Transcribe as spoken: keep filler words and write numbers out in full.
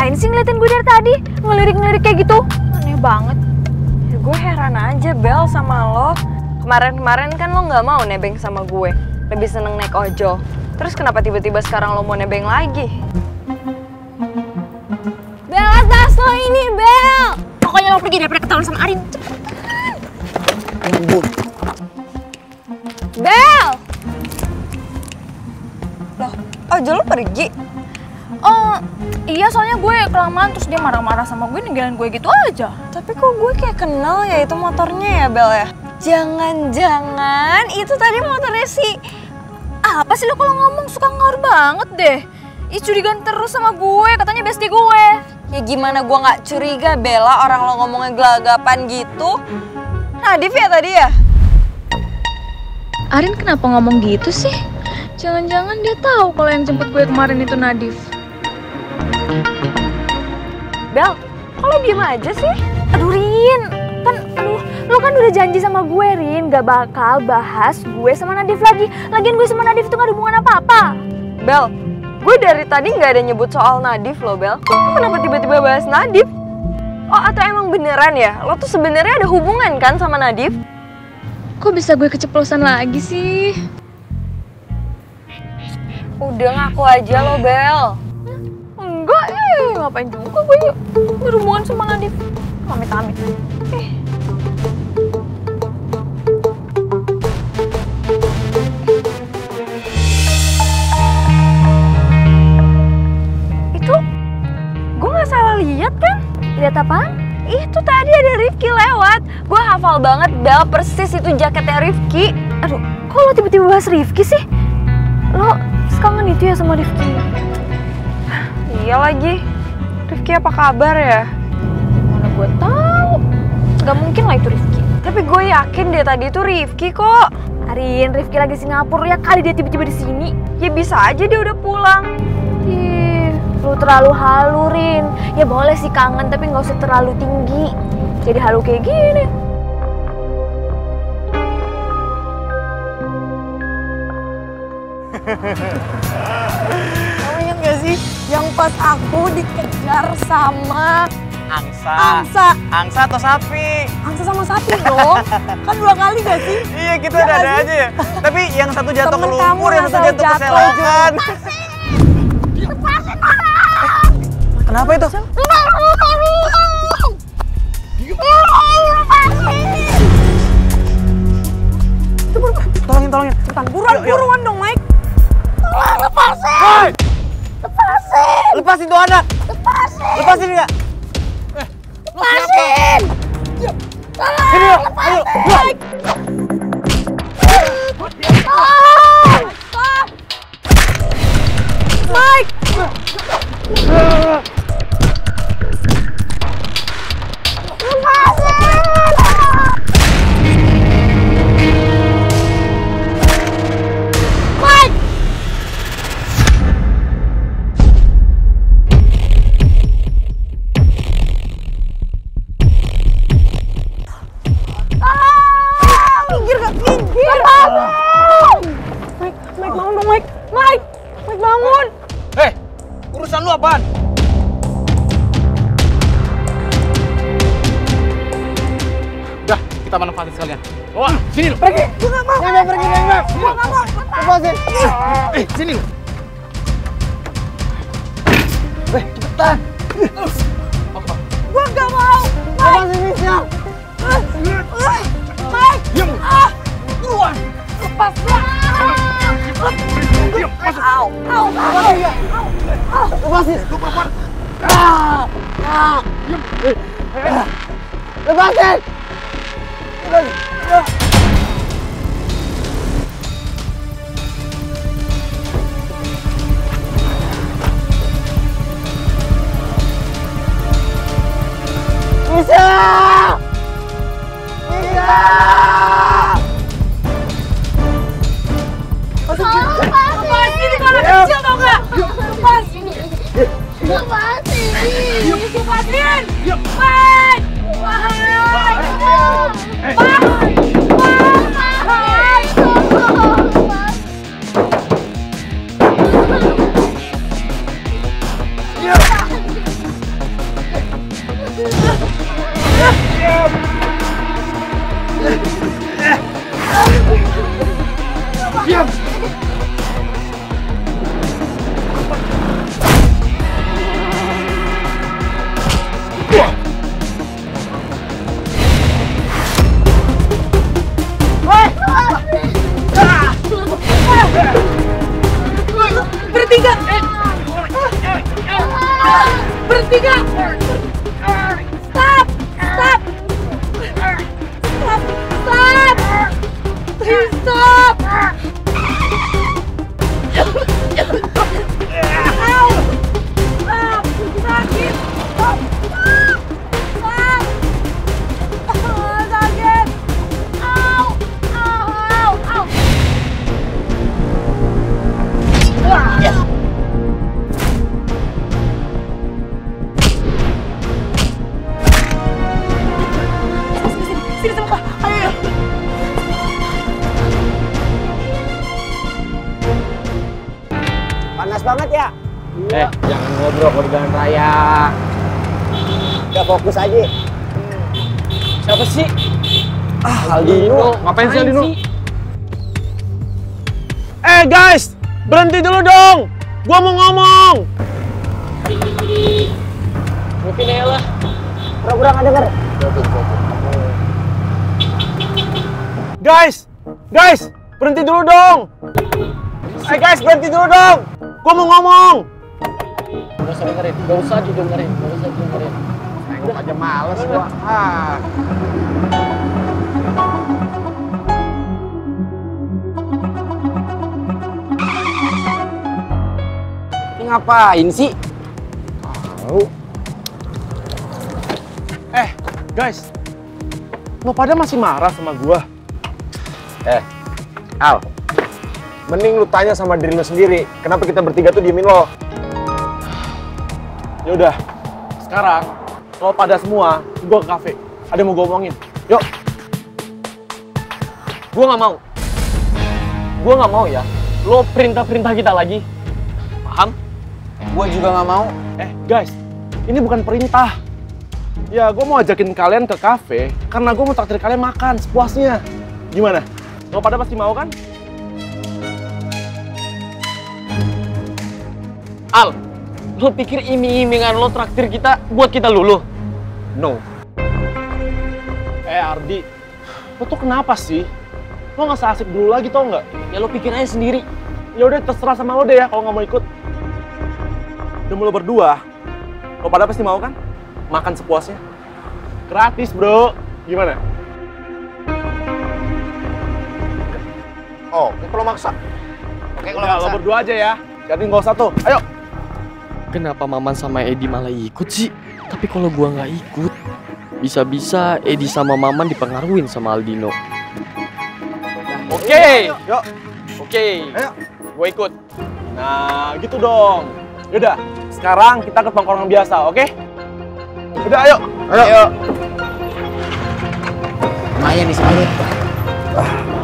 ngapain sih ngeliatin gue dari tadi? Ngelirik-ngelirik kayak gitu? Aneh banget. Ya, gue heran aja Bel sama lo. Kemarin-kemarin kan lo nggak mau nebeng sama gue. Lebih seneng naik ojol. Terus kenapa tiba-tiba sekarang lo mau nebeng lagi? Bel, tas lo ini, Bel! Pokoknya lo pergi daripada ketahuan sama Arin. Cepetan! Bel! Loh, ojol lo pergi? Oh, iya soalnya gue kelamaan terus dia marah-marah sama gue ninggalin gue gitu aja. Tapi kok gue kayak kenal ya itu motornya ya Bel ya? Jangan-jangan itu tadi motornya si... Apa sih lo kalau ngomong suka ngaruh banget deh. Ih curigaan terus sama gue, katanya bestie gue. Ya gimana gue gak curiga Bella orang lo ngomongnya gelagapan gitu. Nadif ya tadi ya? Arin kenapa ngomong gitu sih? Jangan-jangan dia tahu kalau yang jemput gue kemarin itu Nadif. Bel, kok lo diem aja sih? Aduh Rin, kan aduh lo kan udah janji sama gue Rin gak bakal bahas gue sama Nadif lagi. Lagian gue sama Nadif itu gak ada hubungan apa-apa. Bel, gue dari tadi gak ada nyebut soal Nadif lo Bel. Lo kenapa tiba-tiba bahas Nadif? Oh atau emang beneran ya? Lo tuh sebenarnya ada hubungan kan sama Nadif? Kok bisa gue keceplosan lagi sih? Udah ngaku aja lo Bel. Enggak eh, ngapain juga gue berhubungan sama Nadif. Amit-amit. Eh. Itu, gue gak salah lihat kan? Lihat apaan? Itu tadi ada Rifki lewat. Gue hafal banget Bel, persis itu jaketnya Rifki. Aduh, kok lo tiba-tiba bahas Rifki sih? Lo kangen itu ya sama Rifki? Iya lagi. Rifki apa kabar ya? Mana gue tahu. Gak mungkin lah itu Rifki. Tapi gue yakin dia tadi itu Rifki kok. Arin, Rifki lagi Singapura ya kali dia tiba-tiba di sini. Ya bisa aja dia udah pulang. Ih, lu terlalu halu Rin. Ya boleh sih kangen tapi nggak usah terlalu tinggi. Jadi halu kayak gini. Kamu ingat gak sih yang pas aku dikejar sama Angsa. Angsa. Angsa atau sapi? Angsa sama sapi dong. Kan dua kali gak sih? Iya kita Ya, ada-ada sih? aja ya. Tapi yang satu jatuh Temen ke kamu lumpur, yang satu asal jatuh ke jatuh. selokan. Kenapa itu? Tolongin, tolongin. Bukan, buruan, Yuk, yuk. buruan dong Mike. Lepasin! Hey! Lepasin! Lepasin tuh anak! Lepasin! Lepasin nggak? Eh, lepasin! Sini yuk! Ayo! Mike! Stop! Mike! Urusan lu apaan? Udah, kita manfaatin sekalian. Wah, sini lu. Pergi! Gue gak mau! Nggak pergi, nggak mau. Gue gak mau! Lepasin. Eh, sini lu. Eh, cepetan. Apa? Gue gak mau! Lepasin Misha. Mike! Diam. Ah! Buruan. Lepas dia! Diam, masuk. Au! Au! Au! Au! Lepasin. Lu perempuan. Ah! Ah! Diam. Eh. Lepasin. Lepasin. Ah. Misha! Misha! Lepas! Ini kalau kecil tau gak? Lepas! Lepasin! Lepasin! Diam. Mike! Mike! kak! Berhenti kak! Stop! Stop! Stop! Stop! Please stop! Ow! Stop! Sakit! Stop! Stop! Oh, sakit! Ow! Ow! Ow! Ow! Sini sama kak, ayo. Panas banget ya? Eh, jangan ngobrol kalau di jalan raya. Udah fokus aja. Siapa sih? Ah, Aldino. Ngapain sih Aldino? Eh guys, berhenti dulu dong. Gua mau ngomong. Mungkin ya lah. Pura-pura nggak denger. Guys, guys, berhenti dulu dong. Eh guys, berhenti dulu dong. Gua mau ngomong. Gak usah dengerin, gak usah didengerin, gak usah didengerin. Nengok aja males gua. Ah. Ini ngapain sih? Tahu. Eh, guys. Lo pada masih marah sama gua? Eh, Al, mending lu tanya sama diri lu sendiri, kenapa kita bertiga tuh diemin lo? Ya udah, sekarang lo pada semua, gua ke kafe. Ada yang mau gua omongin. Yuk. Gua nggak mau. Gua nggak mau ya. Lo perintah-perintah kita lagi. Paham? Gua juga nggak mau. Eh, guys, ini bukan perintah. Ya, gua mau ajakin kalian ke kafe karena gua mau traktir kalian makan sepuasnya. Gimana? Lo pada pasti mau kan? Al, lo pikir iming-imingan lo traktir kita buat kita luluh? No. Eh Ardi, lo tuh kenapa sih? Lo nggak seasik dulu lagi tau nggak? Ya lo pikir aja sendiri. Ya udah terserah sama lo deh ya kalau nggak mau ikut. Demi lo berdua, lo pada pasti mau kan? Makan sepuasnya. Gratis bro. Gimana? Oh, kalau maksa. Oke, Udah, lo berdua aja ya. Jadi nggak usah tuh. Ayo. Kenapa Maman sama Edi malah ikut sih? Tapi kalau gua nggak ikut, bisa-bisa Edi sama Maman dipengaruhin sama Aldino. Oke. Yuk. Oke, Ayo. Gue ikut. Nah, gitu dong. Yaudah, sekarang kita ke tongkrongan biasa, oke? Udah, ayo. Ayo. Lumayan nih semenit.